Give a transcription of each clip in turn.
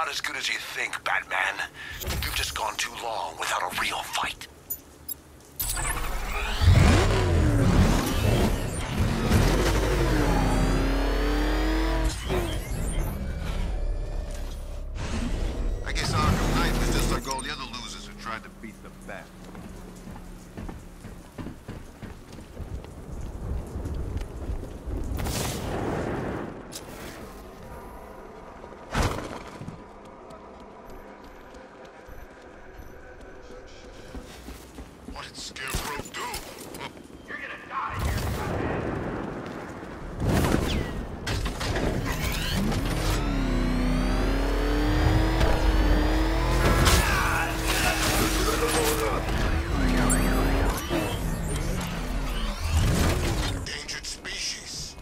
not as good as you think, Batman. You've just gone too long without a real fight. I guess Arkham Knight was just like all the other losers who tried to beat the Bat. What did Scarecrow do? You're gonna die here. Endangered species.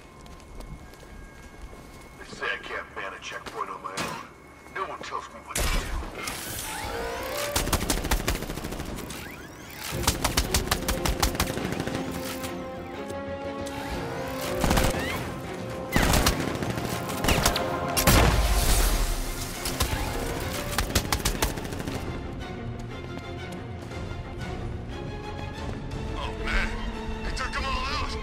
They say I can't man a checkpoint on my own. No one tells me what to do. Oh man, they took them all out.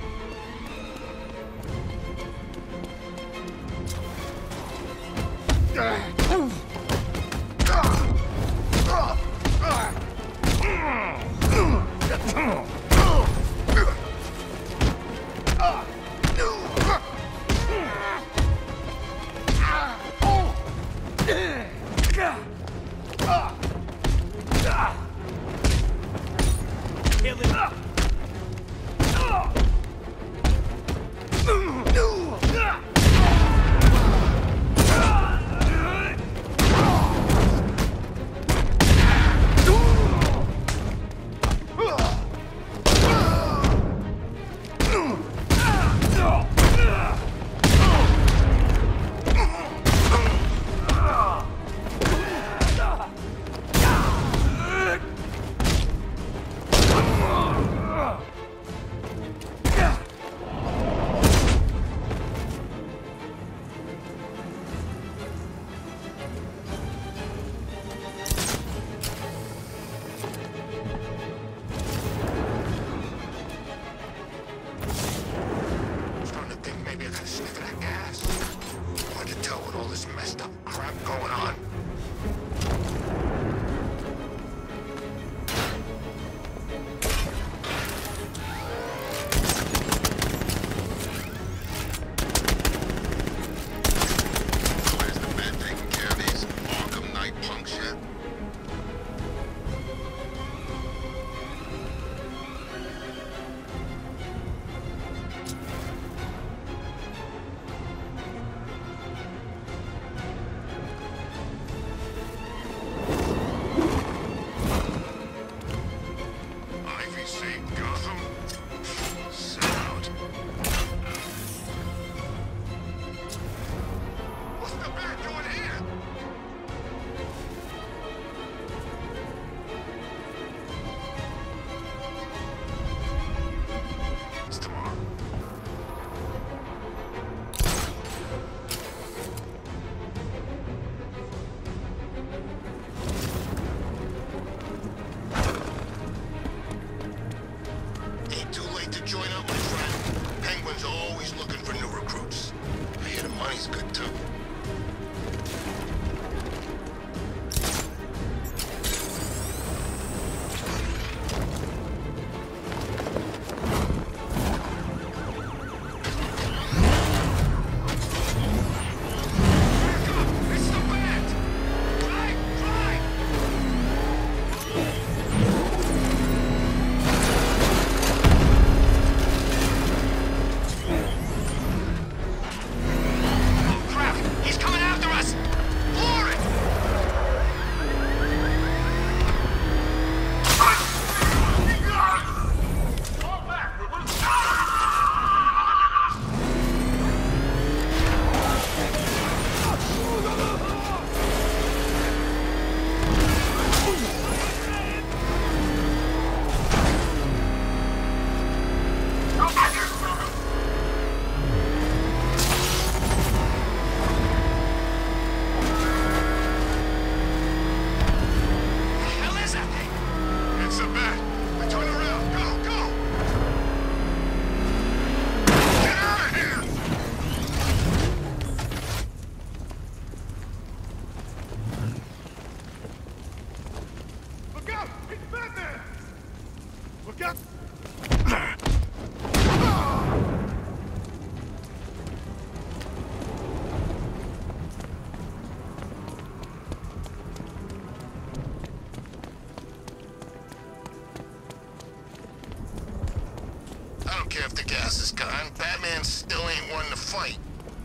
off the gases, Con. Batman still ain't one to fight.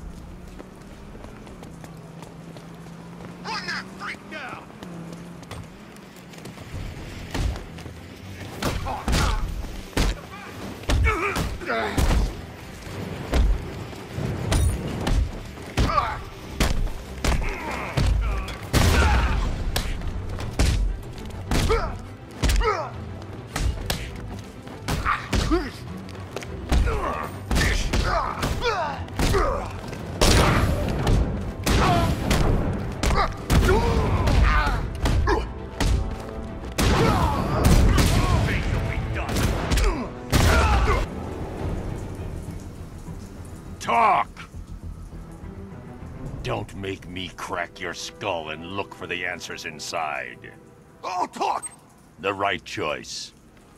Run that freak down! Talk! Don't make me crack your skull and look for the answers inside. Oh, talk! The right choice.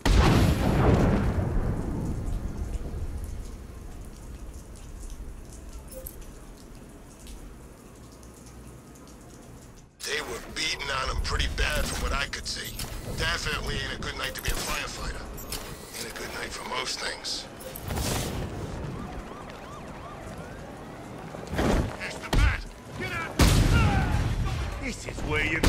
They were beating on him pretty bad from what I could see. Definitely ain't a good night to be a firefighter. Ain't a good night for most things. There's the bat! Get out! This is where you...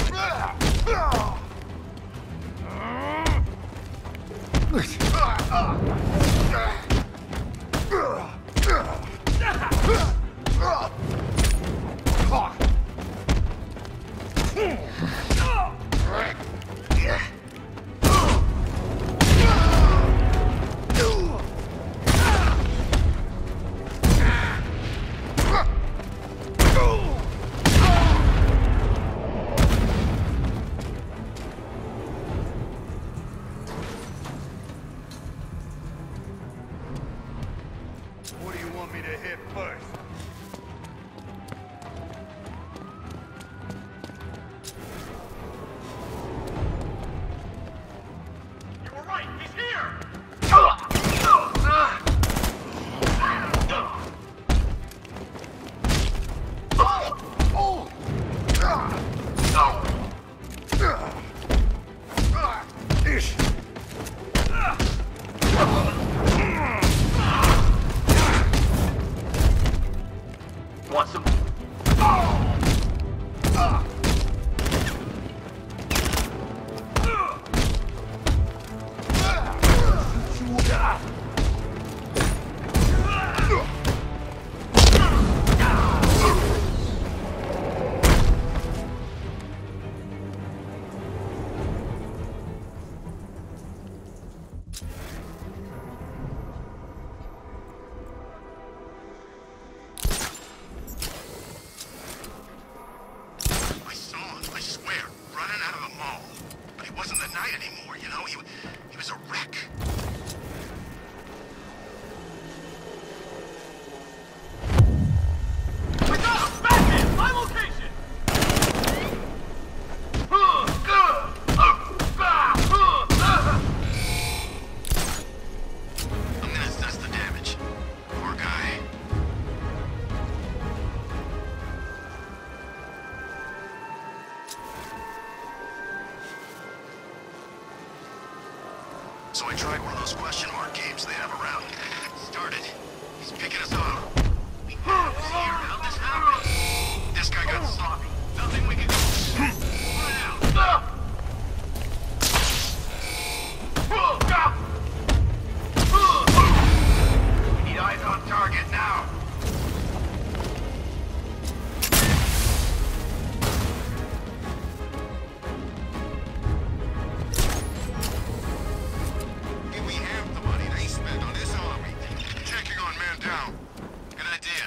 What do you want me to hit first? You were right, he's here! Want some? He was a wreck. We got him! Batman! My location! I'm gonna assess the damage. Poor guy. So I tried one of those question mark games they have around. Started. He's picking us off. We knew it was here. How'd this happen? This guy got sloppy. Nothing we can do. Run out. We need eyes on target now. Give me half the money they spent on this army. Checking on man down. Good idea.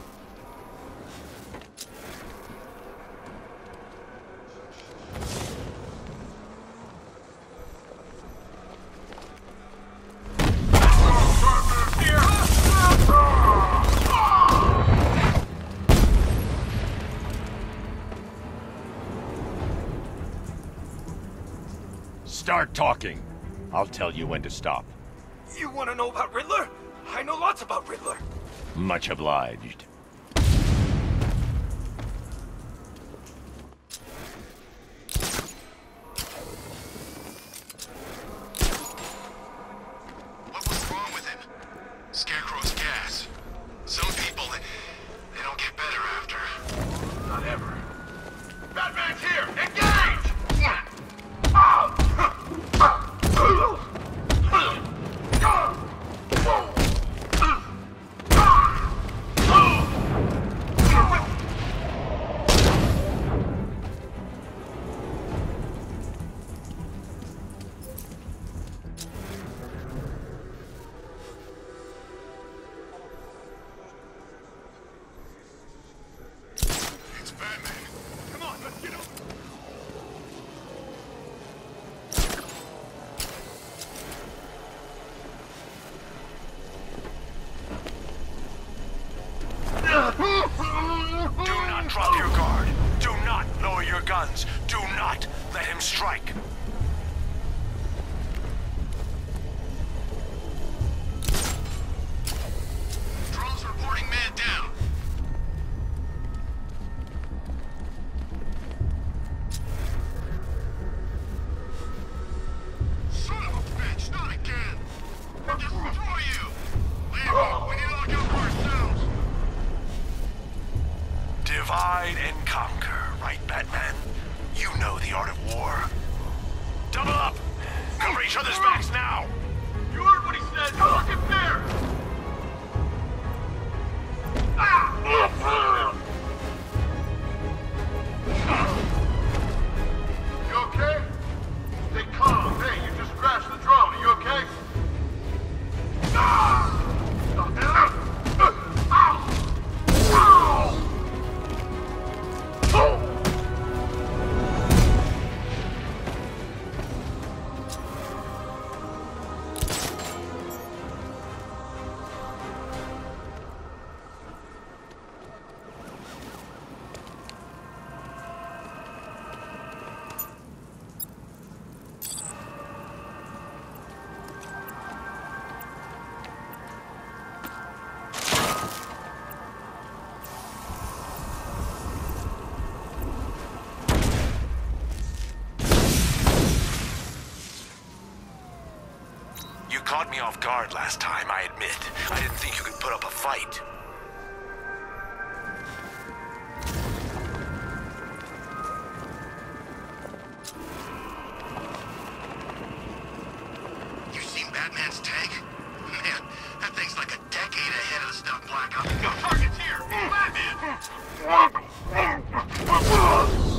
Start talking. I'll tell you when to stop. You want to know about Riddler? I know lots about Riddler. Much obliged. What was wrong with him? conquer, right, Batman? You know the art of war. Double up! Cover each other's backs now! You heard what he said! Fucking fair! You okay? Stay calm. Hey, you just crashed the drone. Are you okay? You caught me off guard last time, I admit. I didn't think you could put up a fight. You seen Batman's tank? Man, that thing's like a decade ahead of the stuff Black Ops. No targets here! Batman!